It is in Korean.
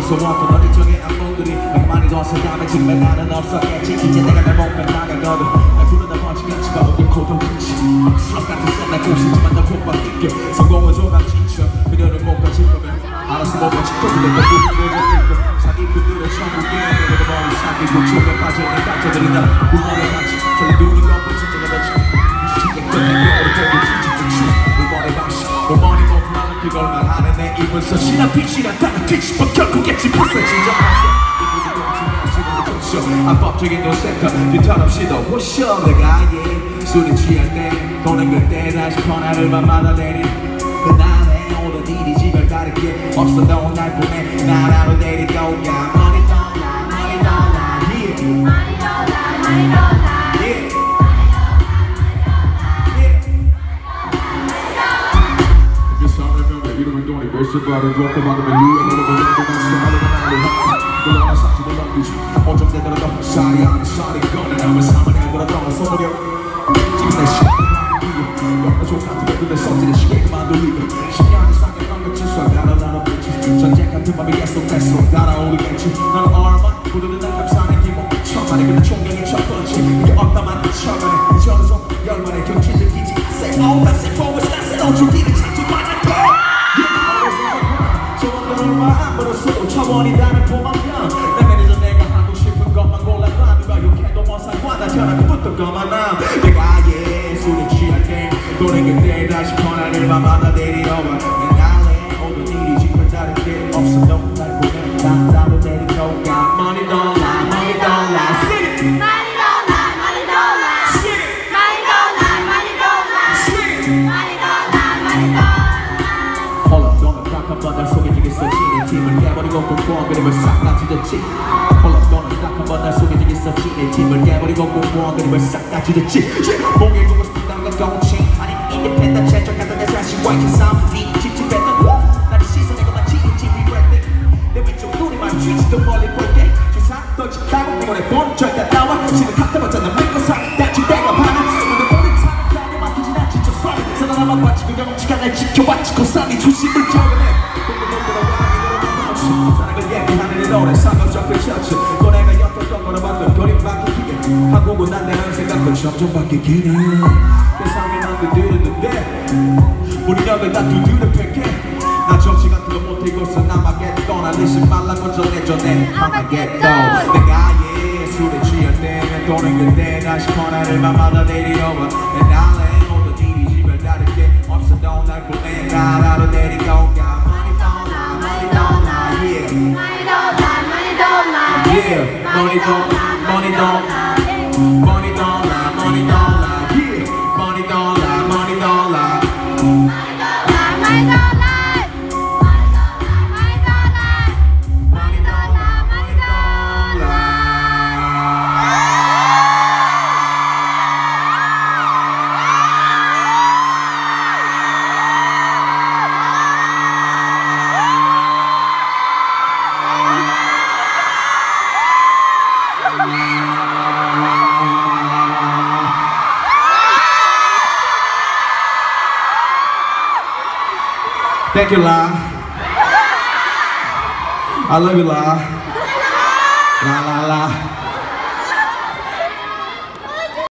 무서웠던 어릴 적의 악몽들이 많이 더 생각해 지금의 나는 없었겠지. 이제 내가 날 못 빼나가거든. 날 부르다 번지같이 바보게 고통했지. 수업 같은 썰날 곳이지만 날 못 바뀌게 성공을 조각 지쳐 그녀를 못 가질 거면 알아서 못 가질 거면 내가 부르고 사기꾼들의 천국에 내가 머리 사기고 조명 빠져있는 깜짝들이 날 우원에 같이 저리 누는 것뿐 진짜가 더 지금 머리 못 나는 그걸 말하네 내 입을 써 신한 빛이란 다른 뒤집어 결국겠지 벌써 진정했어 합법적인 노세터 뒤턴 없이 더 워셔 내가 술이 취할 때 도는 그때 다시 번화를 밤마다 내린 그날의 오는 일이 집을 다르게 없어도 날 보내 나라로 내리고 야 money don't lie money don't lie yeah money don't lie money don't lie yeah 이름을 돈이 몇십 발을 줬고 받으면 유행으로 보내고 난 살을 날로 놀라나 사지도 넘기지 어쩜 제대로 더 살이 아닌 살이 꺼내나면 삶을 내걸어 떠나 소리여 지금 내 시간을 영화 조사한테 근데 성질의 시계 그만두리고 10년이 상경한 것 질서 가라라라 빛이 전쟁 같은 밤이 계속될수록 달아오르겠지 나는 얼마 부르는 날 감사하는 기분 천만에 근데 총경이 첫 번째 그게 없다만 천만에 저도 열만에 경치 느끼지 I say oh that's it for us that's it 어쩌기는 찾지 맞아 마음으로서 차원이라는 도망가 내 매니저 내가 하고 싶은 것만 골라봐 누가 욕해도 뭐 상관나 전화고 붙던 것만 남 내가 술에 취할 때 도는 그때 다시 번화를 밤마다 내리러 와 내 날에 오는 일이 지금 다르게 없어도 날 보내 난 따로 내리고 가 money don't lie money don't lie sing it money don't lie money don't lie sing it money don't lie money don't lie sing it money don't lie money don't lie hold up 너는 딱 한 번 날 소개지겠어 내 팀을 깨버리고 꽁꽁 그림을 싹 다 찢었지 hold up 너는 딱 한 번 날 소개지겠어 내 팀을 깨버리고 꽁꽁 그림을 싹 다 찢었지 몽에 두고 싶다는 건 공칭 아니 인디펜던 채점 같은 내 자신과 이렇게 싸움 뒤 찝찝했던 나를 씻어내고만 지인지 regret 내 왼쪽 눈이 마주치지도 멀리 볼게 주사 던진다고 내가 보는 절대 나와 지금 탑답하자 난 믿고 사는 대충 때가 많아 근데 모든 사람 나를 맡기진 않지 저 썰이 사나나만 봤지 그 경험치가 날 지켜왔지 고삼이 조심을 겨겨내 사는 걸 얘기하는 이 노래 상업적 그 셔츠 너네가 였던 걸어봤던 그림 바뀌기에 한국은 난 내라는 생각도 점점 바뀌긴 해 세상에 난 두드렸는데 우리 녀들 다 두드려 팰게 나 정치 같은 거 못해고서 남아겠던 알리지 말라고 전해줘 내 남아겠던 내가 술에 취할 때면 도는 그때 다시 번화를 밤마다 내리러 와 내 날에 오는 일이 집을 다르게 없어도 날 보내 나라로 내리고 가 Yeah, money don't lie, money don't lie. Yeah, money don't lie, money don't lie. Money don't lie, money don't lie. Yeah, money don't lie, money don't lie. Money don't lie, money don't lie. Money don't lie, money don't lie. Money don't lie, money don't lie. Thank you, La. I love you, La. La, la, la.